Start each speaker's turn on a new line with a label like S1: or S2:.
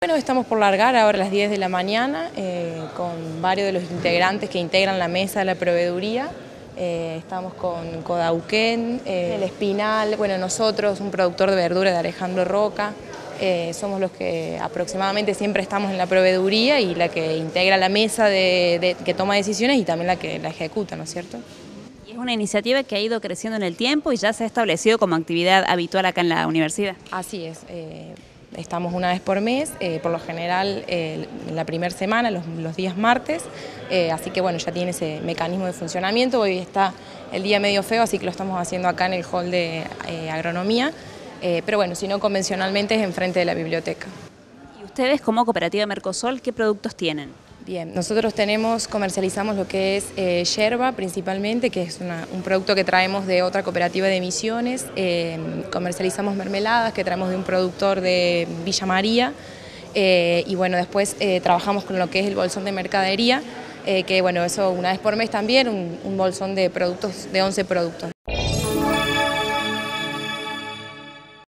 S1: Bueno, estamos por largar ahora a las 10 de la mañana con varios de los integrantes que integran la mesa de la proveeduría. Estamos con Codauquén, El Espinal, bueno, nosotros, un productor de verdura de Alejandro Roca. Somos los que aproximadamente siempre estamos en la proveeduría y la que integra la mesa que toma decisiones y también la que la ejecuta, ¿no es cierto?
S2: Y es una iniciativa que ha ido creciendo en el tiempo y ya se ha establecido como actividad habitual acá en la universidad.
S1: Así es. Estamos una vez por mes, por lo general en la primera semana, los días martes, así que bueno, ya tiene ese mecanismo de funcionamiento. Hoy está el día medio feo, así que lo estamos haciendo acá en el hall de agronomía, pero bueno, si no convencionalmente es enfrente de la biblioteca.
S2: ¿Y ustedes como Cooperativa Mercosol qué productos tienen?
S1: Bien, nosotros comercializamos lo que es yerba principalmente, que es un producto que traemos de otra cooperativa de Misiones. Comercializamos mermeladas que traemos de un productor de Villa María. Y bueno, después trabajamos con lo que es el bolsón de mercadería, que bueno, eso una vez por mes también, un bolsón de productos, de 11 productos.